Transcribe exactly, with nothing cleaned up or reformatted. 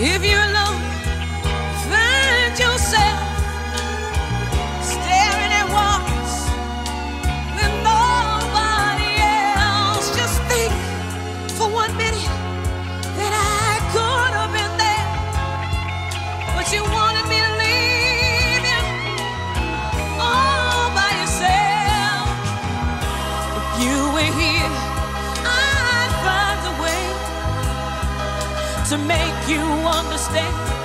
If you're alone, find yourself staring at walls with nobody else. Just think for one minute that I could have been there, but you wanted me to leave you all by yourself. If you were here, I'd find a way to make you understand.